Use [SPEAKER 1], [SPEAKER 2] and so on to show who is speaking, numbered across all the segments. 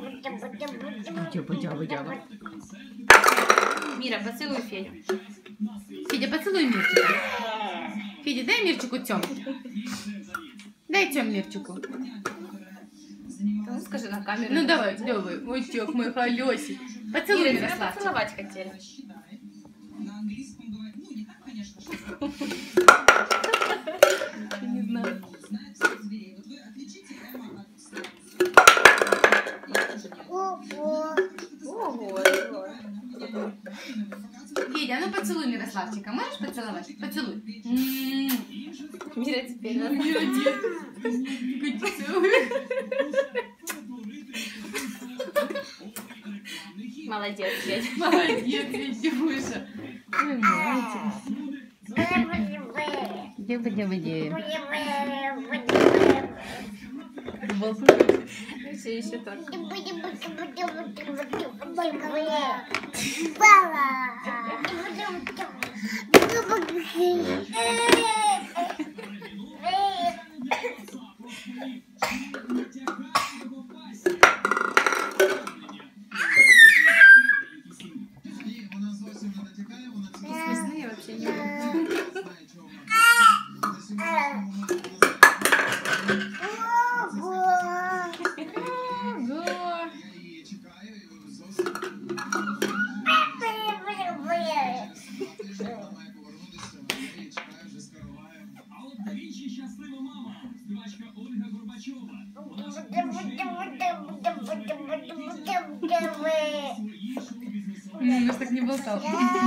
[SPEAKER 1] Мира, поцелуй Федю.
[SPEAKER 2] Федя, поцелуй Мирчика. Федя, дай Мирчику Тём. Дай Тём Мирчику.
[SPEAKER 1] Ну, скажи на камеру.
[SPEAKER 2] Ну давай, давай. Ой, Тёк, мой холёсик. Поцелуй
[SPEAKER 1] Мира, тебя
[SPEAKER 2] Мирославчик.
[SPEAKER 1] поцеловать хотели. Не знаю. Ого.
[SPEAKER 2] Федя, ну поцелуй Мирославчика. Можешь поцеловать? Поцелуй.
[SPEAKER 1] Мира теперь.
[SPEAKER 2] Мира,
[SPEAKER 1] Молодец, Федя.
[SPEAKER 2] молодец, Федюша. Ой, мальчик. Где-где-где.
[SPEAKER 1] Все еще только. Смешные вообще не было.
[SPEAKER 2] Муж так не болтал.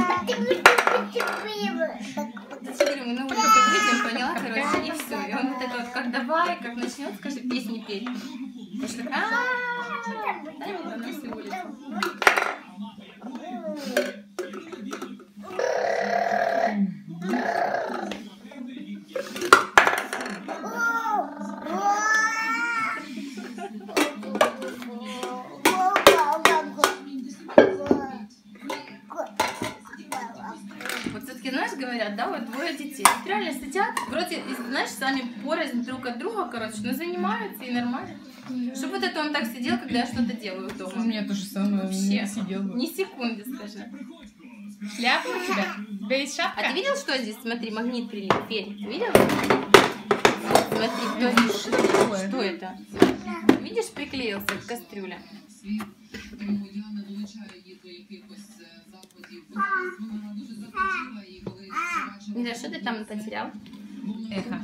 [SPEAKER 1] Смотри, мы на улицу выйдем, поняла, короче, и все. И он вот это вот, как давай, как начнет, скажи, песни петь. Я что, дай мне на всю улицу. Вот все-таки, знаешь, говорят, да, вот двое детей. Вот реально сидят, вроде, знаешь, сами порознь друг от друга, короче, но занимаются и нормально. Чтобы вот это он так сидел, когда я что-то делаю дома.
[SPEAKER 2] У меня то же самое.
[SPEAKER 1] Вообще.
[SPEAKER 2] Сидел.
[SPEAKER 1] Ни секунды, скажи.
[SPEAKER 2] Шляпа у тебя? У тебя есть шапка?
[SPEAKER 1] А ты видел, что здесь? Смотри, магнит прилип. Федя, ты видел? Смотри, что это? Видишь, приклеился к кастрюле. Мира, что ты там потерял?
[SPEAKER 2] Эхо.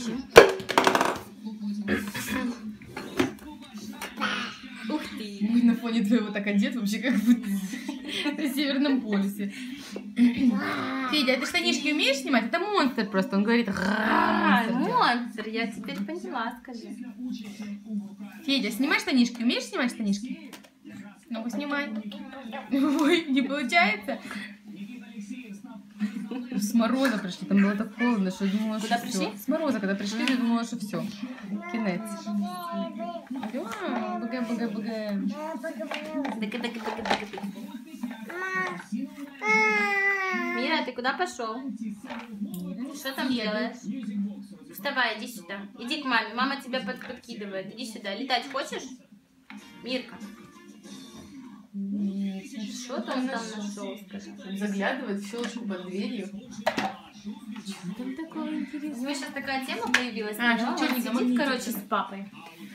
[SPEAKER 1] Ух ты!
[SPEAKER 2] Мы на фоне твоего так одет, вообще как будто на Северном полюсе. Федя, а ты штанишки умеешь снимать? Это монстр просто, он говорит.
[SPEAKER 1] Монстр, я теперь поняла, скажи.
[SPEAKER 2] Федя, снимай штанишки, умеешь снимать штанишки? Ну-ка, снимай. Ой, не получается. С мороза пришли, там было так холодно, что я думала, что
[SPEAKER 1] Куда
[SPEAKER 2] всё.
[SPEAKER 1] пришли?
[SPEAKER 2] С мороза, когда пришли, я думала, что все. Кинец. Бг.
[SPEAKER 1] Мира, ты куда пошел? Что там делаешь? Вставай, иди сюда. Иди к маме. Мама тебя подкидывает. Иди сюда. Летать хочешь? Мирка. Что там нашел, скажи?
[SPEAKER 2] Заглядывает в щелочку под дверью. Что там такого интересного?
[SPEAKER 1] У меня сейчас такая тема появилась.
[SPEAKER 2] А,
[SPEAKER 1] поняла?
[SPEAKER 2] что
[SPEAKER 1] Он
[SPEAKER 2] не
[SPEAKER 1] сидит,
[SPEAKER 2] магнитик.
[SPEAKER 1] короче, с папой.